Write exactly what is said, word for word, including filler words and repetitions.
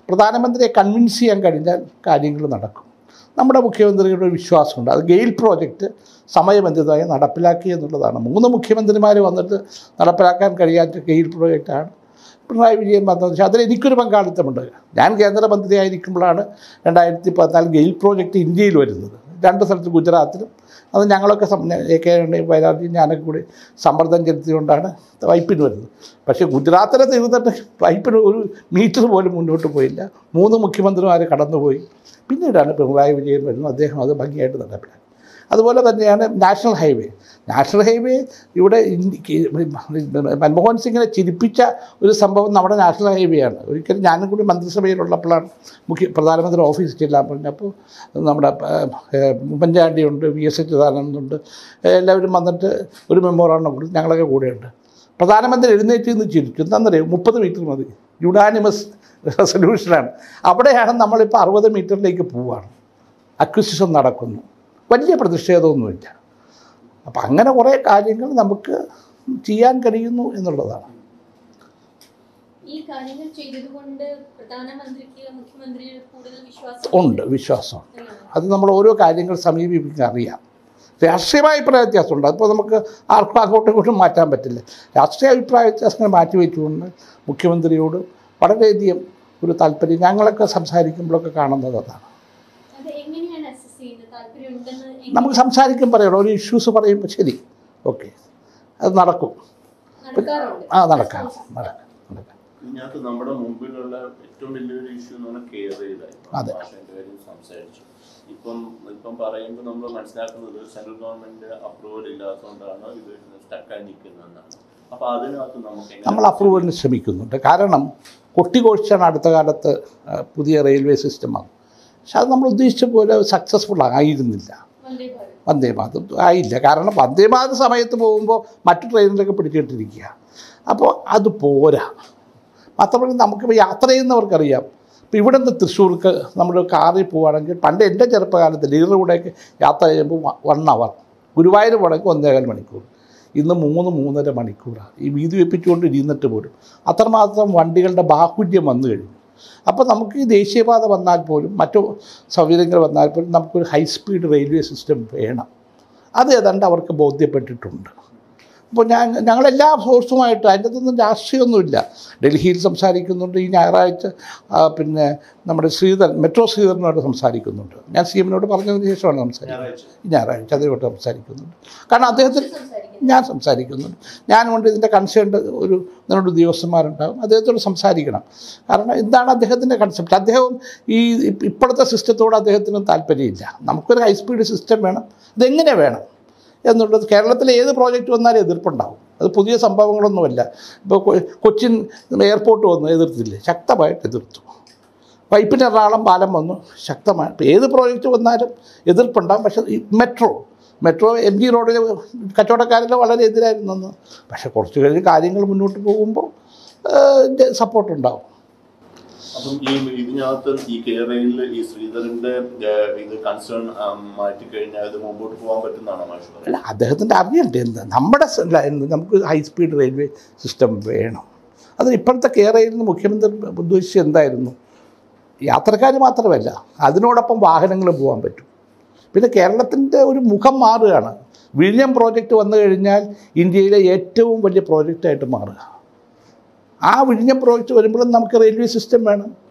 പ്രധാനമന്ത്രിയെ കൺവിൻസ് ചെയ്യാൻ കഴിഞ്ഞാൽ കാര്യങ്ങൾ നടക്കും. നമ്മുടെ മുഖ്യമന്ത്രിയുടെ ഒരു വിശ്വാസമുണ്ട്. അത് ഗെയിൽ പ്രോജക്റ്റ് സമയബന്ധിതമായി നടപ്പിലാക്കി എന്നുള്ളതാണ്. മൂന്ന് മുഖ്യമന്ത്രിമാർ വന്നിട്ട് നടപ്പിലാക്കാൻ കഴിയാത്ത ഗെയിൽ പ്രോജക്റ്റാണ് പിണറായി വിജയൻ വന്നതെന്ന് വെച്ചാൽ അതിൽ എനിക്കൊരു പങ്കാളിത്തമുണ്ട്. ഞാൻ കേന്ദ്രമന്ത്രിയായിരിക്കുമ്പോഴാണ് രണ്ടായിരത്തി പതിനാല് ഗെയിൽ പ്രോജക്റ്റ് ഇന്ത്യയിൽ വരുന്നത്. രണ്ട് സ്ഥലത്ത് ഗുജറാത്തിലും. അത് ഞങ്ങളൊക്കെ എ കെ വയനാട്ടിൽ ഞാനൊക്കെ കൂടി സമ്മർദ്ദം ചെലുത്തിക്കൊണ്ടാണ് പൈപ്പിന് വരുന്നത്. പക്ഷേ ഗുജറാത്തിലെ തീർന്നിട്ട് പൈപ്പിന് ഒരു മീറ്റർ പോലും മുന്നോട്ട് പോയില്ല. മൂന്ന് മുഖ്യമന്ത്രിമാർ കടന്നുപോയി. പിന്നീടാണ് പിണറായി വിജയൻ വരുന്നത്. അദ്ദേഹം അത് ഭംഗിയായിട്ട് നടപ്പിലാക്കി. അതുപോലെ തന്നെയാണ് നാഷണൽ ഹൈവേ. നാഷണൽ ഹൈവേ ഇവിടെ മൻമോഹൻ സിംഗിനെ ചിരിപ്പിച്ച ഒരു സംഭവം നമ്മുടെ നാഷണൽ ഹൈവേ ആണ്. ഒരിക്കലും ഞാനും കൂടി മന്ത്രിസഭയിലുള്ളപ്പോഴാണ് മുഖ്യ പ്രധാനമന്ത്രി ഓഫീസിൽ ചെല്ലാൻ പറഞ്ഞപ്പോൾ നമ്മുടെ ഉമ്മൻചാണ്ടിയുണ്ട്, വി എസ് അച്യുതാനന്ദനുണ്ട്, എല്ലാവരും വന്നിട്ട് ഒരു മെമ്മോറാണ്ടം കൊടുത്ത് ഞങ്ങളൊക്കെ കൂടെയുണ്ട്. പ്രധാനമന്ത്രി എഴുന്നേറ്റ് നിന്ന് ചിരിച്ചു. എന്താണെന്നറിയാം, മുപ്പത് മീറ്റർ മതി, യുനാനിമസ് റെസൊല്യൂഷനാണ്. അവിടെയാണ് നമ്മളിപ്പോൾ അറുപത് മീറ്ററിലേക്ക് പോവുകയാണ്. അക്വിസിഷൻ നടക്കുന്നു. വലിയ പ്രതിഷേധമൊന്നുമില്ല. അപ്പം അങ്ങനെ കുറേ കാര്യങ്ങൾ നമുക്ക് ചെയ്യാൻ കഴിയുന്നു എന്നുള്ളതാണ്. ഈ കാര്യങ്ങൾ ചെയ്തതുകൊണ്ട് പ്രധാനമന്ത്രിക്ക് മുഖ്യമന്ത്രിയിൽ കൂടുതൽ വിശ്വാസം ഉണ്ട്, വിശ്വാസം. അത് നമ്മൾ ഓരോ കാര്യങ്ങൾ സമീപിക്കാൻ അറിയാം. രാഷ്ട്രീയമായ അഭിപ്രായ വ്യത്യാസമുണ്ട്. അതിപ്പോൾ നമുക്ക് ആർക്കും അങ്ങോട്ടും ഇങ്ങോട്ടും മാറ്റാൻ പറ്റില്ല. രാഷ്ട്രീയ അഭിപ്രായ വ്യത്യാസങ്ങൾ മാറ്റിവെച്ചുകൊണ്ട് മുഖ്യമന്ത്രിയോട് വളരെയധികം ഒരു താല്പര്യം ഞങ്ങളൊക്കെ സംസാരിക്കുമ്പോഴൊക്കെ കാണുന്നത് അതാണ്. നമുക്ക് സംസാരിക്കും പറയണം. ഒരു ഇഷ്യൂസ് പറയുമ്പോൾ ശരി, ഓക്കെ, അത് നടക്കും. ആ നടക്കാം നടക്കാം നടക്കാം ഇതിനകത്ത് നമ്മുടെ മുമ്പിലുള്ള ഏറ്റവും വലിയൊരു ഇഷ്യൂ എന്ന് പറഞ്ഞാൽ കേരളയിലായി സംസാരിച്ചു. ഇപ്പം ഇപ്പം പറയുമ്പോൾ നമ്മൾ മനസ്സിലാക്കുന്നത് സെൻട്രൽ ഗവൺമെന്റ് അപ്രൂവൽ ഇല്ലാത്തതുകൊണ്ടാണ് ഇത് സ്റ്റക്കായി നിൽക്കുന്നതെന്നാണ്. അപ്പോൾ അതിനകത്ത് നമുക്ക് നമ്മൾ അപ്രൂവലിന് ശ്രമിക്കുന്നുണ്ട്. കാരണം കൊട്ടിഘോഷിച്ചാണ് അടുത്ത കാലത്ത് പുതിയ റെയിൽവേ സിസ്റ്റമാണ്. പക്ഷെ അത് നമ്മൾ ഉദ്ദേശിച്ച പോലെ സക്സസ്ഫുൾ ആയിരുന്നില്ല. വന്ദേ ഭാരത് ആയില്ല. കാരണം വന്ദേ ഭാരത് സമയത്ത് പോകുമ്പോൾ മറ്റു ട്രെയിനിലൊക്കെ പിടിച്ചിട്ടിരിക്കുക. അപ്പോൾ അത് പോരാ. മാത്രമല്ല നമുക്കിപ്പോൾ യാത്ര ചെയ്യുന്നവർക്കറിയാം. ഇപ്പോൾ ഇവിടെ നിന്ന് തൃശ്ശൂർക്ക് നമ്മൾ കാറിൽ പോവുകയാണെങ്കിൽ പണ്ട് എൻ്റെ ചെറുപ്പകാലത്ത് ലീഡറുകൂടെയൊക്കെ യാത്ര ചെയ്യുമ്പോൾ വൺ അവർ, ഗുരുവായൂർ പോകണമെങ്കിൽ ഒന്നേകാൽ മണിക്കൂർ. ഇന്ന് മൂന്ന് മൂന്നര മണിക്കൂറാണ് ഈ വീതി വെപ്പിച്ചുകൊണ്ട് ഇരുന്നിട്ട് പോലും. അത്രമാത്രം വണ്ടികളുടെ ബാഹുല്യം വന്നു കഴിഞ്ഞു. അപ്പോൾ നമുക്ക് ഈ ദേശീയപാത വന്നാൽ പോലും മറ്റു സൗകര്യങ്ങൾ വന്നാൽ പോലും നമുക്കൊരു ഹൈ സ്പീഡ് റെയിൽവേ സിസ്റ്റം വേണം. അത് ഏതാണ്ട് അവർക്ക് ബോധ്യപ്പെട്ടിട്ടുണ്ട്. അപ്പോൾ ഞാൻ ഞങ്ങളെല്ലാ ഫോഴ്സുമായിട്ട് അതിൻ്റെ അകത്തൊന്നും രാഷ്ട്രീയമൊന്നുമില്ല. ഡൽഹിയിൽ സംസാരിക്കുന്നുണ്ട്. ഈ ഞായറാഴ്ച പിന്നെ നമ്മുടെ ശ്രീധരൻ മെട്രോ ശ്രീധരനോട് സംസാരിക്കുന്നുണ്ട്. ഞാൻ സി എമ്മിനോട് പറഞ്ഞതിന് ശേഷമാണ് സംസാരിക്കുന്നത്. ഈ ഞായറാഴ്ച അതിനോട് സംസാരിക്കുന്നുണ്ട്. കാരണം അദ്ദേഹത്തിന് ഞാൻ സംസാരിക്കുന്നുണ്ട്. ഞാനുകൊണ്ട് ഇതിൻ്റെ കൺസേൺഡ് ഒരു നിങ്ങളുടെ ഉദ്യോഗസ്ഥന്മാരുണ്ടാകും. അദ്ദേഹത്തോട് സംസാരിക്കണം. കാരണം എന്താണ് അദ്ദേഹത്തിൻ്റെ കൺസെപ്റ്റ്. അദ്ദേഹം ഈ ഇപ്പോഴത്തെ സിസ്റ്റത്തോട് അദ്ദേഹത്തിന് താല്പര്യമില്ല. നമുക്കൊരു ഹൈ സ്പീഡ് സിസ്റ്റം വേണം. ഇതെങ്ങനെ വേണം എന്നുള്ളത് കേരളത്തിലെ ഏത് പ്രോജക്റ്റ് വന്നാലും എതിർപ്പുണ്ടാവും. അത് പുതിയ സംഭവങ്ങളൊന്നുമല്ല. ഇപ്പോൾ കൊച്ചിൻ എയർപോർട്ട് വന്നു, എതിർത്തില്ലേ? ശക്തമായിട്ട് എതിർത്തു. പൈപ്പിന് എറണാകുളം പാലം വന്നു, ശക്തമായി. ഇപ്പോൾ ഏത് പ്രോജക്റ്റ് വന്നാലും എതിർപ്പുണ്ടാകും. പക്ഷേ ഈ മെട്രോ മെട്രോ എം ജി റോഡിൽ കച്ചവടക്കാരെല്ലാം വളരെ എതിരായിരുന്നു. പക്ഷേ കുറച്ച് കഴിഞ്ഞ് കാര്യങ്ങൾ മുന്നോട്ട് പോകുമ്പോൾ സപ്പോർട്ടുണ്ടാവും. അപ്പം ഈ ഇതിനകത്ത് ഈ കേരളയിൽ ഈ ശ്രീധരൻ്റെ ഇത് കൺസേൺ മാറ്റിക്കഴിഞ്ഞാൽ ഇത് മുമ്പോട്ട് പോകാൻ പറ്റുന്നതാണോ മാഷ്? അല്ല, അദ്ദേഹത്തിൻ്റെ അറിയണ്ടേ എന്താ നമ്മുടെ നമുക്ക് ഹൈ സ്പീഡ് റെയിൽവേ സിസ്റ്റം വേണം. അതിന് ഇപ്പോഴത്തെ കേരളയിൽ നിന്ന് മുഖ്യമന്ത്രി ഉദ്ദേശിച്ച് എന്തായിരുന്നു? യാത്രക്കാർ മാത്രമല്ല, അതിനോടൊപ്പം വാഹനങ്ങൾ പോകാൻ പറ്റും. പിന്നെ കേരളത്തിൻ്റെ ഒരു മുഖം മാറുകയാണ്. വിഴിഞ്ഞം പ്രോജക്റ്റ് വന്നു കഴിഞ്ഞാൽ ഇന്ത്യയിലെ ഏറ്റവും വലിയ പ്രോജക്റ്റായിട്ട് മാറുക. ആ വിഴിഞ്ഞം പ്രോജക്റ്റ് വരുമ്പോഴും നമുക്ക് റെയിൽവേ സിസ്റ്റം വേണം.